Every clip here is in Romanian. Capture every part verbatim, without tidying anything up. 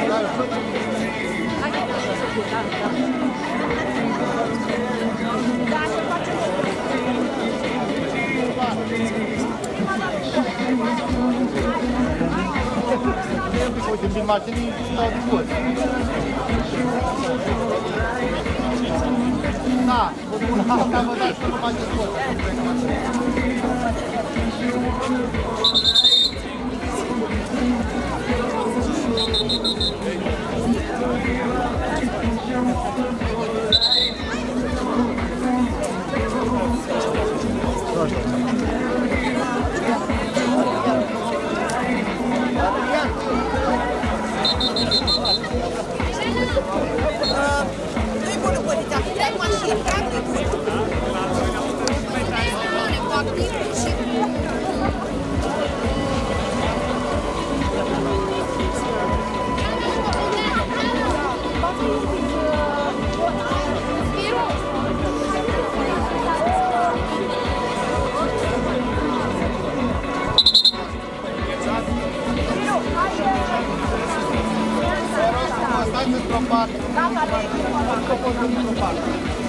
Uite, din mașinii stau dispoți. Da, un asta vă dați să nu faceți pot. Nu-i bună poziția, trec mașini, practic. Cu activul și... Stați într-o parte. Da, da, da. Într-o parte.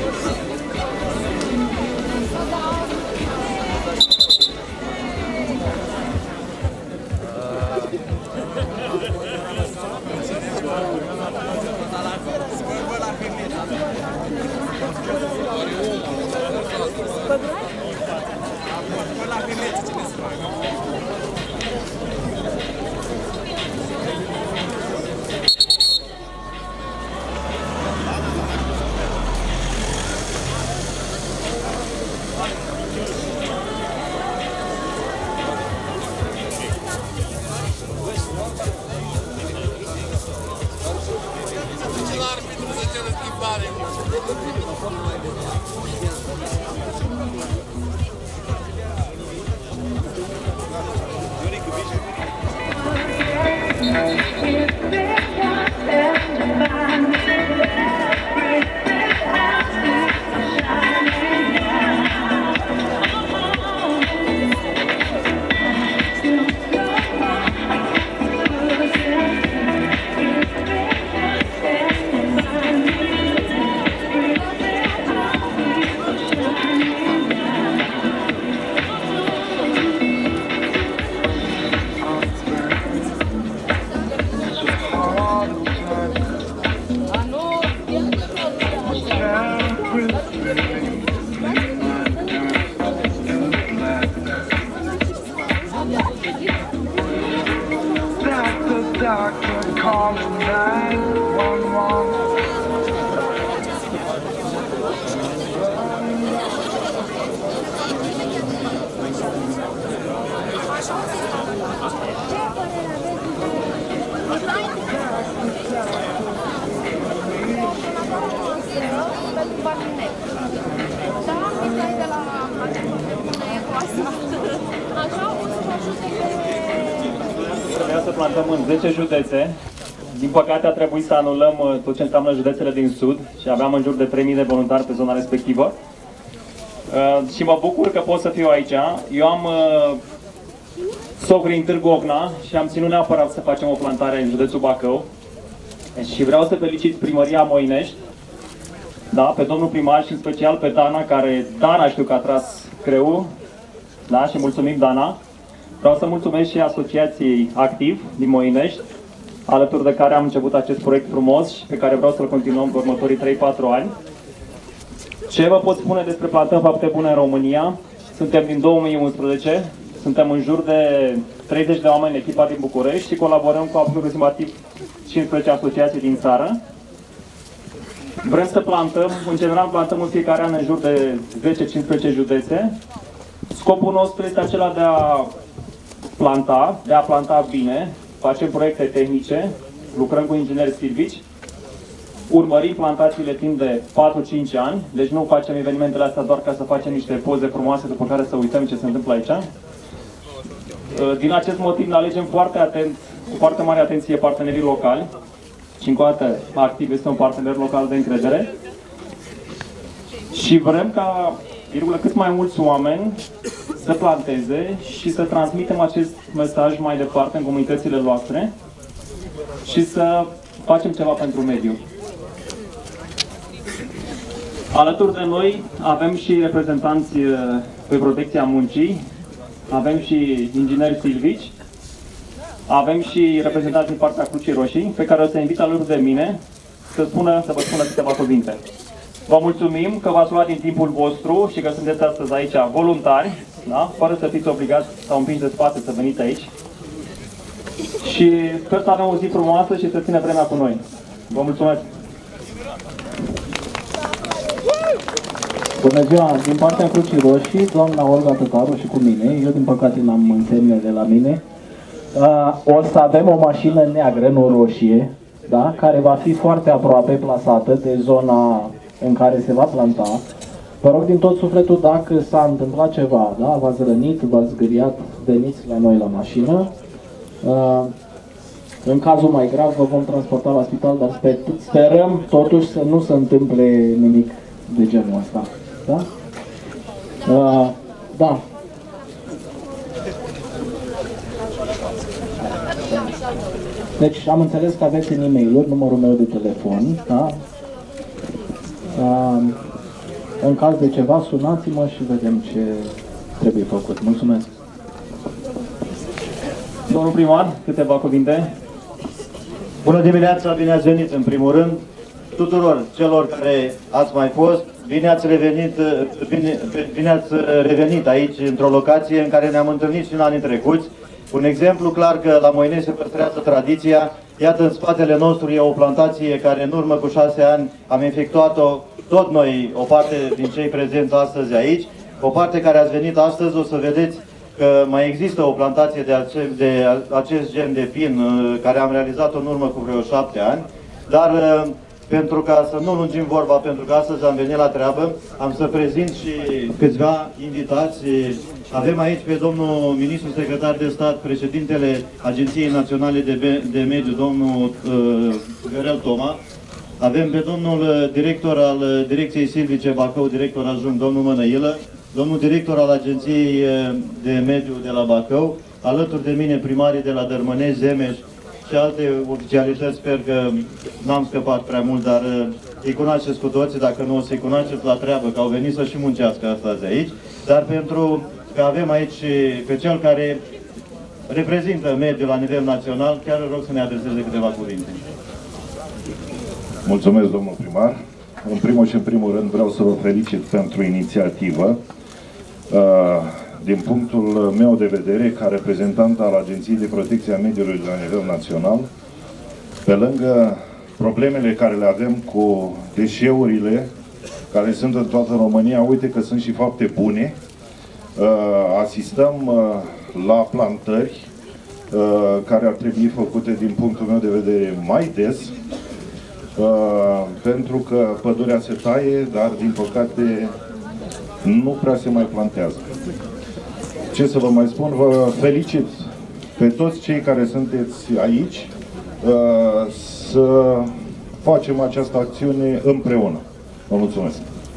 Doctor calling nine one one. Trebuia să plantăm în zece județe. Din păcate a trebuit să anulăm tot ce înseamnă județele din sud și aveam în jur de trei mii de voluntari pe zona respectivă. Uh, și mă bucur că pot să fiu aici. Eu am uh, socri în Târgu Ocna și am ținut neapărat să facem o plantare în județul Bacău. Și vreau să felicit primăria Moinești, da, pe domnul primar și în special pe Dana, care Dana știu că a tras creul, da, și mulțumim Dana. Vreau să mulțumesc și asociației Activ din Moinești, alături de care am început acest proiect frumos și pe care vreau să-l continuăm pe următorii trei patru ani. Ce vă pot spune despre Plantăm Fapte Bune în România? Suntem din două mii unsprezece, suntem în jur de treizeci de oameni în echipa din București și colaborăm cu aproximativ cincisprezece asociații din țară. Vrem să plantăm, în general plantăm în fiecare an în jur de zece cincisprezece județe. Scopul nostru este acela de a planta, de a planta bine, facem proiecte tehnice, lucrăm cu ingineri silvici, urmărim plantațiile timp de patru cinci ani, deci nu facem evenimentele astea doar ca să facem niște poze frumoase după care să uităm ce se întâmplă aici. Din acest motiv ne alegem foarte atent, cu foarte mare atenție partenerii locali și încă o dată Activ este un partener local de încredere și vrem ca virgulă, cât mai mulți oameni să planteze și să transmitem acest mesaj mai departe în comunitățile noastre și să facem ceva pentru mediu. Alături de noi avem și reprezentanți pe protecția muncii, avem și ingineri silvici, avem și reprezentanți din partea Crucii Roșii, pe care o să invit alături de mine să, spună, să vă spună câteva cuvinte. Vă mulțumim că v-ați luat din timpul vostru și că sunteți astăzi aici voluntari, da? Fără să fiți obligați sau împinși de spate să veniți aici. Și sper să avem o zi frumoasă și să ține vremea cu noi. Vă mulțumesc! Bună ziua! Din partea Crucii Roșii, doamna Olga Tătaru și cu mine, eu din păcate n-am însemnele la mine, uh, o să avem o mașină neagră, nu roșie, da? Care va fi foarte aproape plasată de zona în care se va planta. Vă rog din tot sufletul, dacă s-a întâmplat ceva, da? V-ați rănit, v-ați zgâriat, veniți la noi la mașină. Uh, în cazul mai grav vă vom transporta la spital, dar sper, sperăm totuși să nu se întâmple nimic de genul ăsta. Da? Uh, da. Deci am înțeles că aveți în e-mail-uri numărul meu de telefon, da? Uh, în caz de ceva, sunați-mă și vedem ce trebuie făcut. Mulțumesc! Domnul primar, câteva cuvinte. Bună dimineața, bine ați venit în primul rând tuturor celor care ați mai fost. Bine ați revenit, bine, bine ați revenit aici într-o locație în care ne-am întâlnit și în anii trecuți. Un exemplu clar că la Moinești se păstrează tradiția. Iată, în spatele nostru e o plantație care în urmă cu șase ani am efectuat-o tot noi, o parte din cei prezenți astăzi aici. O parte care ați venit astăzi, o să vedeți că mai există o plantație de, ace de acest gen de pin care am realizat-o în urmă cu vreo șapte ani, dar pentru ca să nu lungim vorba, pentru că astăzi am venit la treabă, am să prezint și câțiva invitați. Avem aici pe domnul ministru secretar de stat, președintele Agenției Naționale de, de Mediu, domnul uh, Viorel Toma. Avem pe domnul director al Direcției Silvice Bacău, director adjunct, domnul Mănăilă, domnul director al Agenției de Mediu de la Bacău, alături de mine primarii de la Dărmănești, Zemeș și alte oficialități. Sper că n-am scăpat prea mult, dar îi cunoașteți cu toții, dacă nu o să-i cunoașteți la treabă, că au venit să și muncească astăzi aici. Dar pentru că avem aici pe cel care reprezintă mediul la nivel național, chiar rog să ne adreseze câteva cuvinte. Mulțumesc, domnul primar. În primul și în primul rând vreau să vă felicit pentru inițiativă. Din punctul meu de vedere, ca reprezentant al Agenției de Protecție a Mediului la nivel național, pe lângă problemele care le avem cu deșeurile care sunt în toată România, uite că sunt și fapte bune. Asistăm la plantări care ar trebui făcute din punctul meu de vedere mai des, pentru că pădurea se taie, dar din păcate nu prea se mai plantează. Ce să vă mai spun, vă felicit pe toți cei care sunteți aici să facem această acțiune împreună. Vă mulțumesc!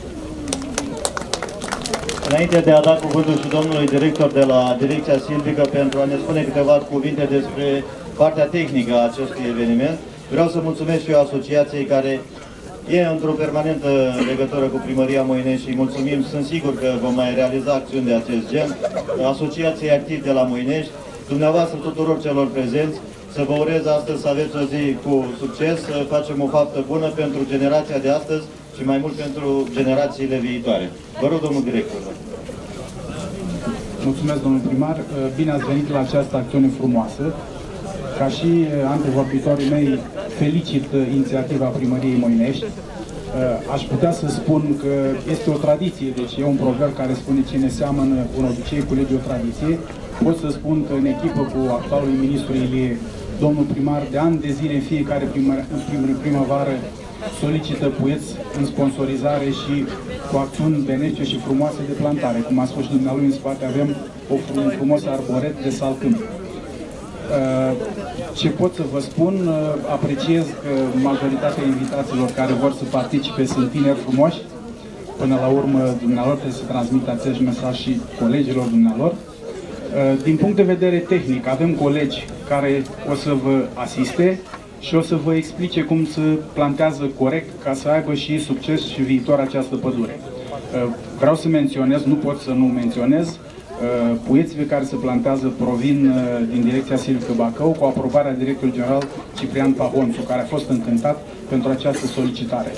Înainte de a da cuvântul și domnului director de la Direcția Silvică pentru a ne spune câteva cuvinte despre partea tehnică a acestui eveniment, vreau să mulțumesc și eu asociației care e într-o permanentă legătură cu Primăria Moinești și mulțumim, sunt sigur că vom mai realiza acțiuni de acest gen. Asociației Activi de la Moinești, dumneavoastră tuturor celor prezenți, să vă urez astăzi să aveți o zi cu succes, să facem o faptă bună pentru generația de astăzi și mai mult pentru generațiile viitoare. Vă rog, domnul director. Mulțumesc, domnul primar. Bine ați venit la această acțiune frumoasă. Ca și antevorbitorii mei, felicit inițiativa Primăriei Moinești. Aș putea să spun că este o tradiție, deci e un proverb care spune cine seamănă un obicei culege o tradiție. Pot să spun că în echipă cu actualul ministru Ilie, domnul primar, de ani de zile, în fiecare primăvară, solicită puieți în sponsorizare și cu acțiuni benefice și frumoase de plantare. Cum a spus și dumnealui, în spate avem un frumos arboret de salcâmp. Ce pot să vă spun, apreciez că majoritatea invitaților care vor să participe sunt tineri frumoși. Până la urmă, dumnealor trebuie să transmită acest mesaj și colegilor dumnealor. Din punct de vedere tehnic, avem colegi care o să vă asiste. și o să vă explice cum se plantează corect ca să aibă și succes și viitor această pădure. Vreau să menționez, nu pot să nu menționez, puieții care se plantează provin din direcția Silvică Bacău cu aprobarea directorului general Ciprian Pahonțu, care a fost încântat pentru această solicitare.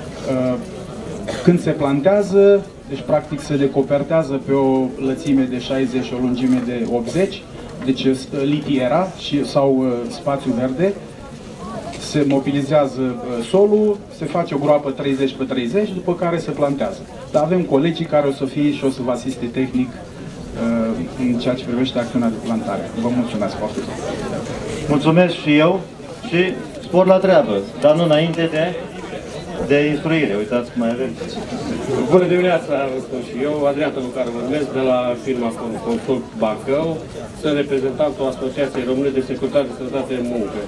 Când se plantează, deci practic se decopertează pe o lățime de șaizeci și o lungime de optzeci, deci litiera și, sau spațiu verde, se mobilizează solul, se face o groapă treizeci pe treizeci, după care se plantează. Dar avem colegii care o să fie și o să vă asiste tehnic în ceea ce privește acțiunea de plantare. Vă mulțumesc foarte mult! Mulțumesc și eu și spor la treabă, dar nu înainte de, de instruire. Uitați cum mai avem. Bună dimineața, vă spun și eu, Adrian Tănucaru vorbesc de la firma Consult Bacău, sunt reprezentantul Asociației Române de Securitate și Sănătate în Muncă.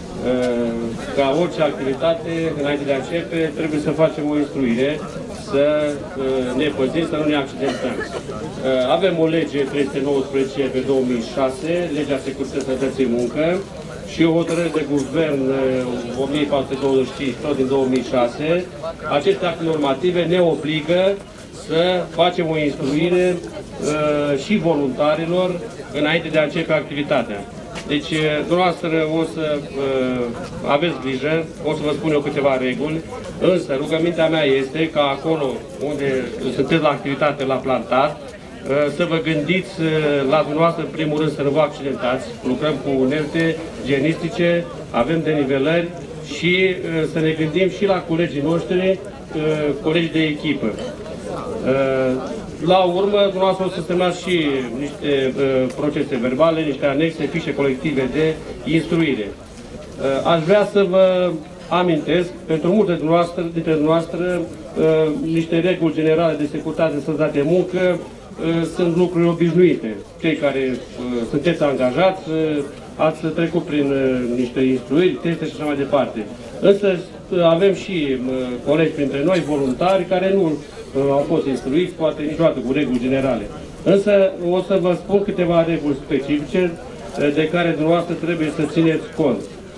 Ca orice activitate, înainte de a începe, trebuie să facem o instruire, să ne păzim, să nu ne accidentăm. Avem o lege trei sute nouăsprezece pe două mii șase, legea Securității Sănătății în Muncă, și o hotărâre de guvern o mie patru sute douăzeci și cinci tot din două mii șase. Aceste acte normative ne obligă să facem o instruire și voluntarilor înainte de a începe activitatea. Deci, dumneavoastră o să uh, aveți grijă, o să vă spun eu câteva reguli, însă rugămintea mea este ca acolo unde sunteți la activitate, la plantat, uh, să vă gândiți uh, la dumneavoastră, în primul rând, să nu vă accidentați. Lucrăm cu unelte igienistice, avem denivelări și uh, să ne gândim și la colegii noștri, uh, colegii de echipă. Uh, La urmă, dumneavoastră o să semnați și niște uh, procese verbale, niște anexe, fișe colective de instruire. Uh, aș vrea să vă amintesc, pentru multe dintre dumneavoastră, uh, niște reguli generale de securitate și sănătate în muncă uh, sunt lucruri obișnuite. Cei care uh, sunteți angajați, uh, ați trecut prin uh, niște instruiri, teste și așa mai departe. Însă uh, avem și uh, colegi printre noi, voluntari, care nu au fost instruiți, poate niciodată cu reguli generale. Însă o să vă spun câteva reguli specifice de care dumneavoastră trebuie să țineți cont.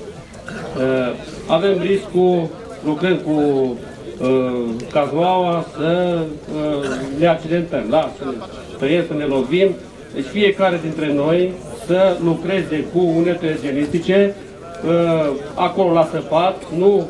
Avem riscul, lucrând cu cazmaua, să ne accidentăm, da? Să tăiem, să ne lovim. Deci fiecare dintre noi să lucreze cu unelte igienistice, acolo la săpat, nu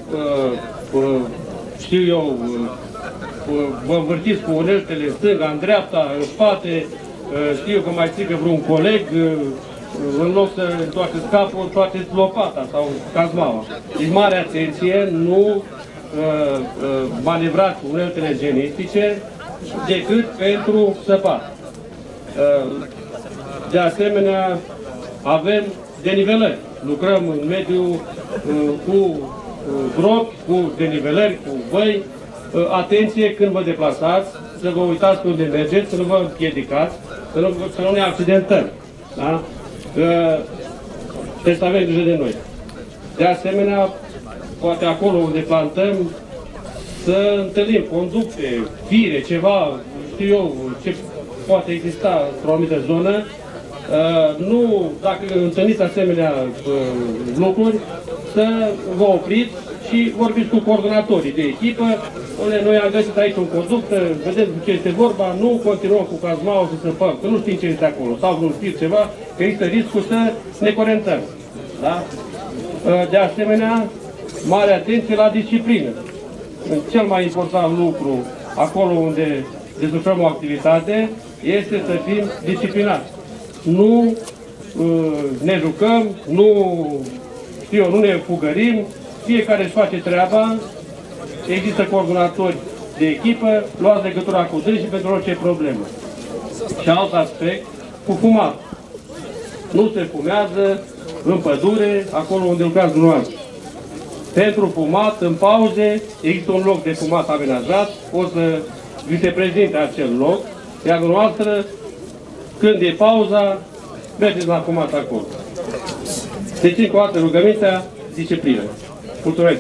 știu eu, vă învârtiți cu uneltele în stânga, în dreapta, în spate, știu că mai strică vreun coleg, în loc să întoarceți capul, întoarceți lopata sau cazmaua. Deci mare atenție, nu manevrați uneltele igienistice decât pentru săpat. De asemenea, avem denivelări. Lucrăm în mediul cu gropi, cu denivelări, cu văi. Atenție când vă deplasați, să vă uitați pe unde mergeți, să nu vă împiedicați, să nu, să nu ne accidentăm. Da? Că trebuie să avem grijă de noi. De asemenea, poate acolo unde plantăm, să întâlnim conducte, fire, ceva, știu eu, ce poate exista într-o anumită zonă. Nu, dacă întâlniți asemenea lucruri, să vă opriți și vorbiți cu coordonatorii de echipă. Noi am găsit aici un conduct, vedem ce este vorba, nu continuăm cu cazmaul să săpăm, că nu știm ce este acolo, sau nu știm ceva, că există riscul să ne corentăm. Da? De asemenea, mare atenție la disciplină. Cel mai important lucru, acolo unde desfășurăm o activitate, este să fim disciplinați. Nu ne jucăm, nu, știu eu, nu ne fugărim, fiecare își face treaba, există coordonatori de echipă, luați legătura cu dânsii pentru orice problemă. Și alt aspect, cu fumat. Nu se fumează în pădure, acolo unde lucrați dumneavoastră. Pentru fumat, în pauze, există un loc de fumat amenajat, o să vi se prezinte acel loc, iar dumneavoastră, când e pauza, mergeți la fumat acolo. Deci, încă o dată, rugămintea, disciplină. Mulțumesc!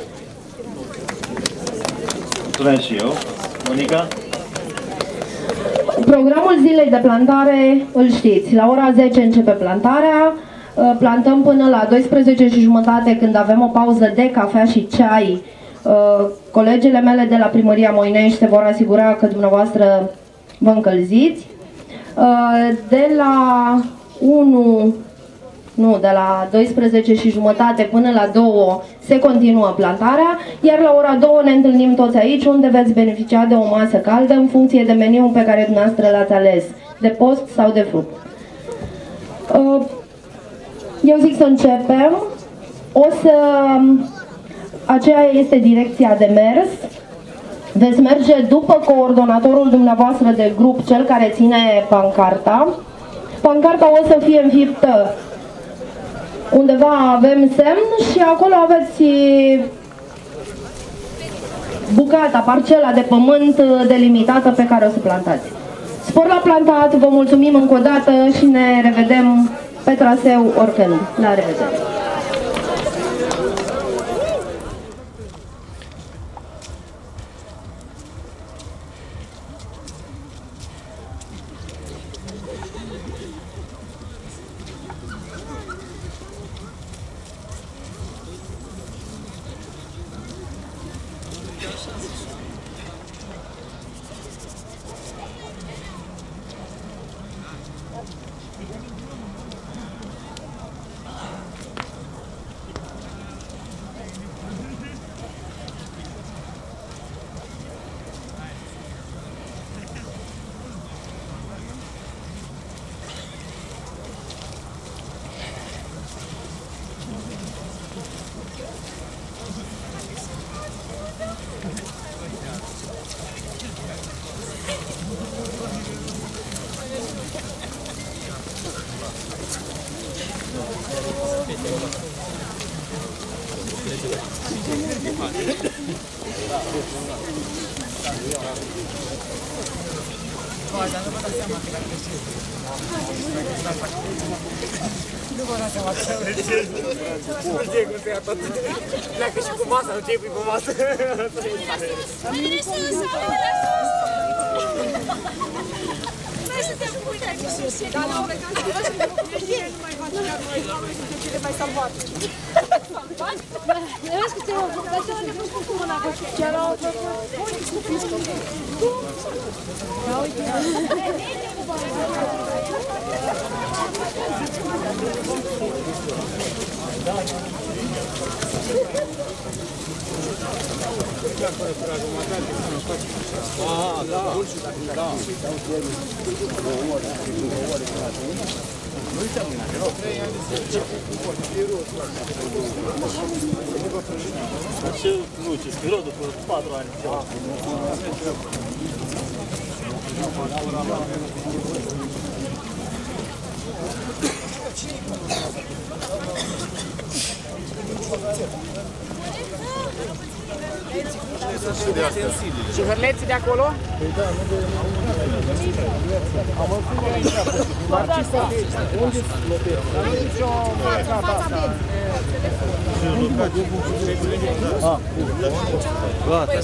Mulțumesc și eu. Monica? Programul zilei de plantare îl știți. La ora zece începe plantarea. Plantăm până la douăsprezece și jumătate, când avem o pauză de cafea și ceai. Colegele mele de la Primăria Moinești se vor asigura că dumneavoastră vă încălziți. De la unu, nu, de la douăsprezece și jumătate până la două se continuă plantarea, iar la ora două ne întâlnim toți aici, unde veți beneficia de o masă caldă în funcție de meniul pe care dumneavoastră l-ați ales, de post sau de fruct. Eu zic să începem. O să... Aceea este direcția de mers. Veți merge după coordonatorul dumneavoastră de grup, cel care ține pancarta. Pancarta o să fie înfiptă. Undeva avem semn și acolo aveți bucata, parcela de pământ delimitată pe care o să plantați. Spor la plantat, vă mulțumim încă o dată și ne revedem pe traseu oricând. La revedere! Nu vă dați seama că nu știu cum să ia tot. Pleacă și cu masa, nu ce-i pui pe masă. Noi suntem cu uite aici sus. Dar n-au plecat și vă suntem cu uite. Nu mai faci ca noi. Oamenii suntem cele mai salvate. Salvat? Vezi că ți-au făcut. Dar ce-au făcut cu mâna cu ce? Chiar au făcut. Ia uite. Ah, da. Da. Nu uite mâna, că erau trei ani de ce nu, ce spiro după patru ani. Și hărleții de acolo? Păi da, nu de... Am văzut aici. Dar ce să faci? Unde sunt loperi? Dar nu e nicio marcată asta. Ah, gata.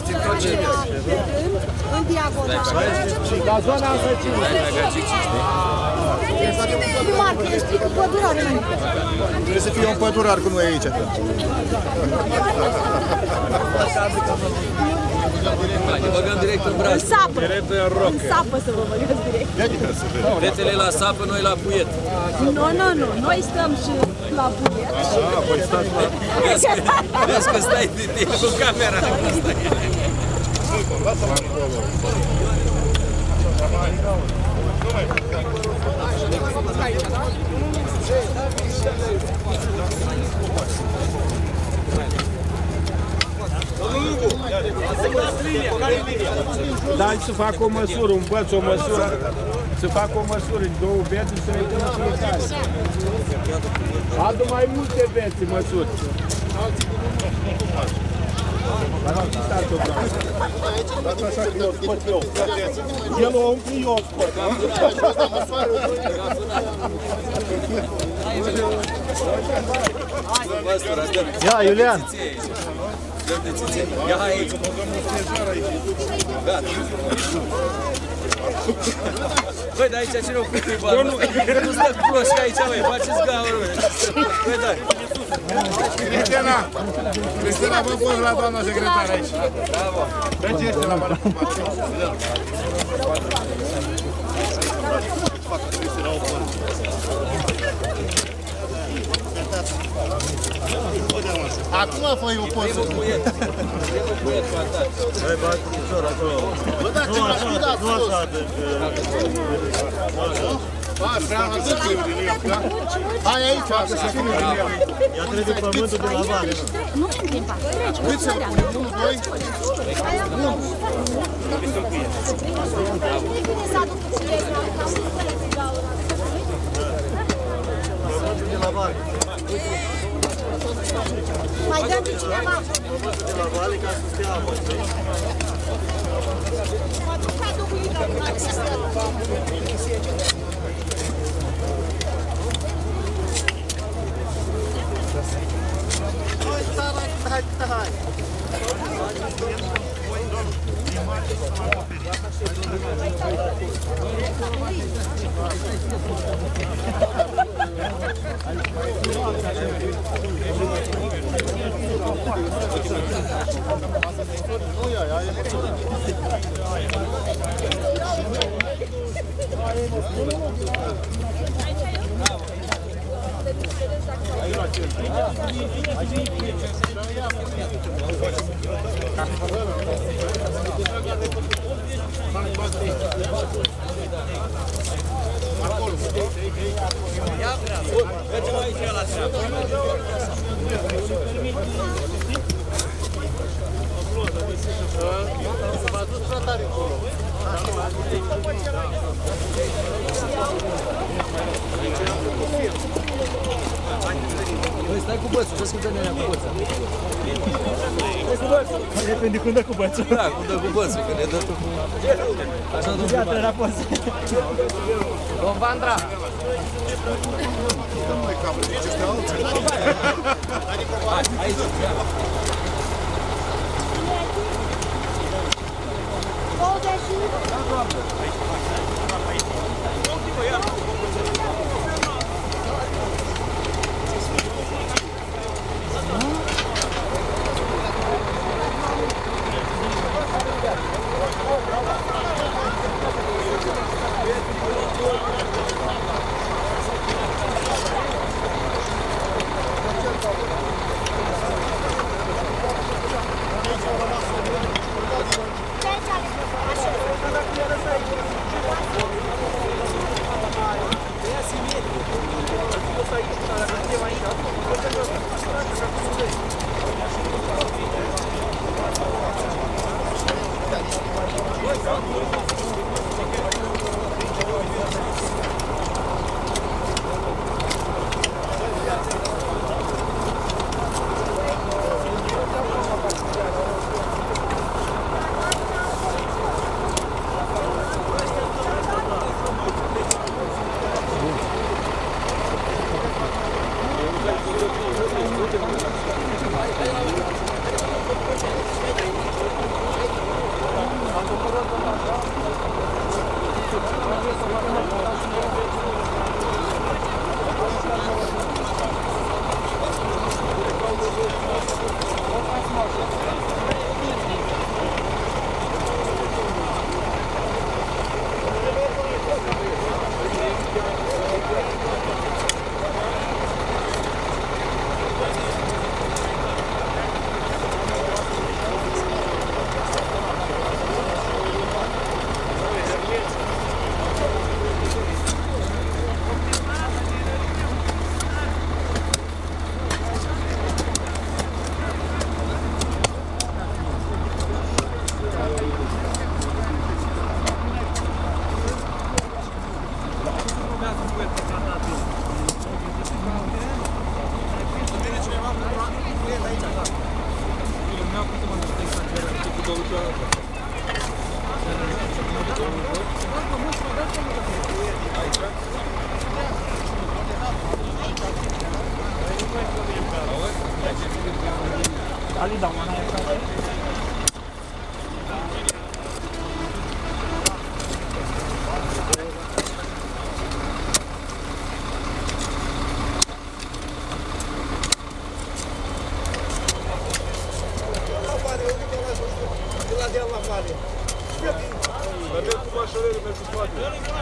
În diagonal. La zona însăcină. Primar, că ești cu pădurare. Trebuie să fie un pădurar cum e aici. Ne băgăm direct în braț. În sapă. Direct în roc. În sapă să vă băgați direct. Fetele la sapă, noi la puiet. Nu, nu, nu. Noi stăm și la puiet. Așa, păi stați la... Vezi că stai de tine cu camera. Lasă-mă acolo. Dar să fac o măsură, învăț o măsură, să fac o măsură, două bețe să le pun fiecare. Adu mai multe bețe, măsuri. Dați așa că eu scot eu. El o umpli, eu o scot. Ia, Iulian! Ia aici! Gata! Băi, dar aici cine o cucui bani? Nu stă cloșca aici, băi, faceți gaură, băi. Băi, dai. Cristina, Cristina, vă pun la doamna secretară aici. Bravo. Mergeți la mână. Acum fă-i o poză. Hai, bagi cu picior acolo. Bă, da, ce m-aș fi dat? Nu așa, deci... Ba, prea am adus hai aici, să se fie din ea. Ia trebuie pământul de la vale. Nu din față, treci. Cât să punem? unu, doi? unu. Pământul de la vale. Mai dăm de cineva. Pământul de la vale ca să stea apă. Hai, hai. Mergem aici la treabă. M-a dus prea tare acolo. Băi, stai cu bățul, vezi cum dă nenea cu bățul. Stai cu bățul. Depinde cum dă cu bățul. Da, cum dă cu bățul, că ne dă tu cu... Așa, domnul Iată, la poză. Domn Vandra! Hai, aici. Ali dá uma na época. deal la vale. Dar merg cu mașorele, merg cu spate.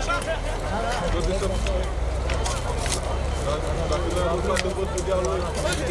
Dacă nu am lucrat în văzul dealul ăla.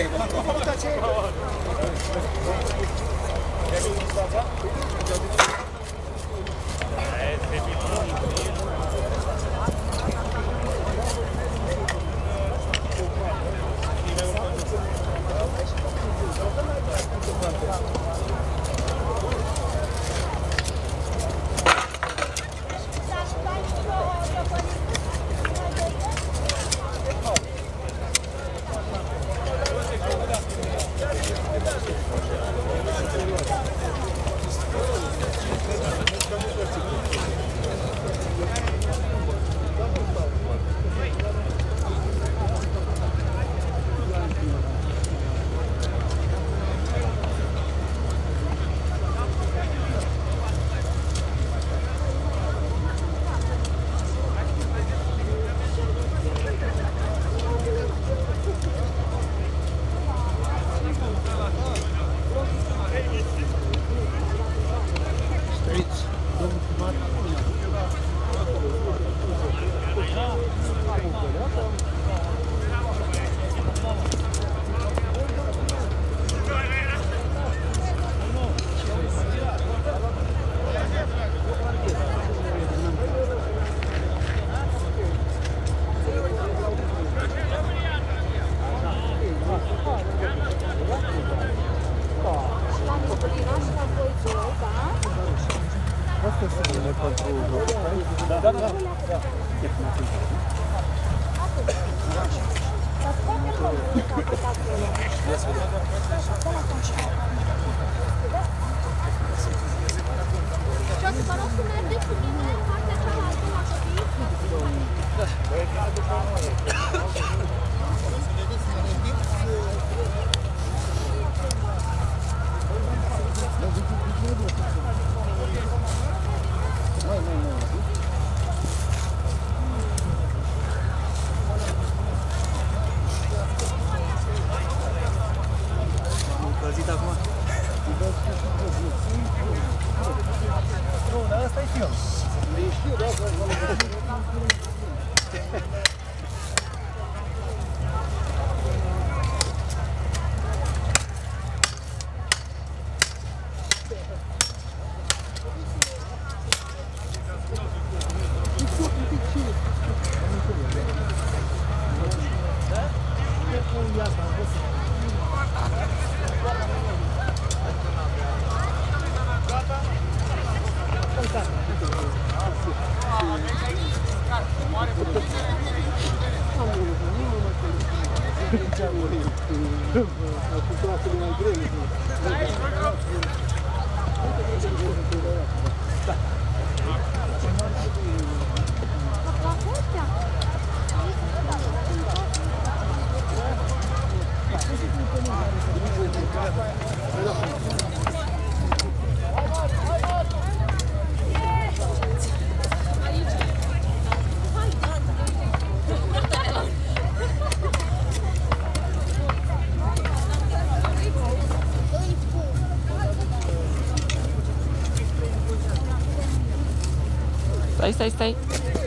Stai, stai, stai.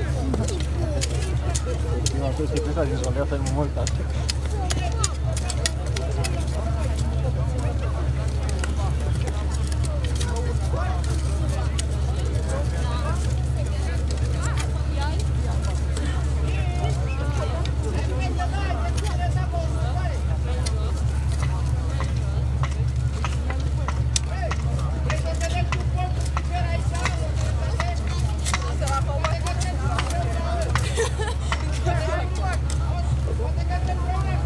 Prima dată este plecat din zona asta, e mult asta. Poate că te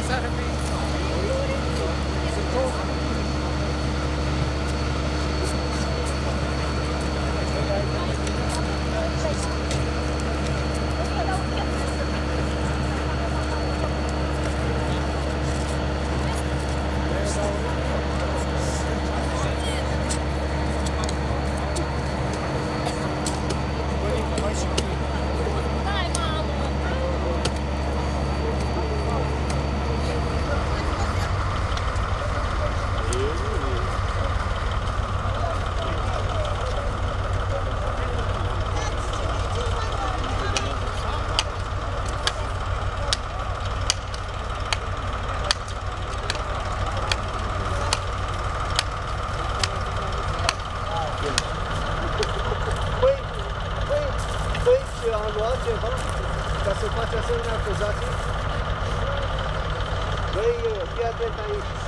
ceva ca să faci asemenea acuzații? Băi, fii atent aici.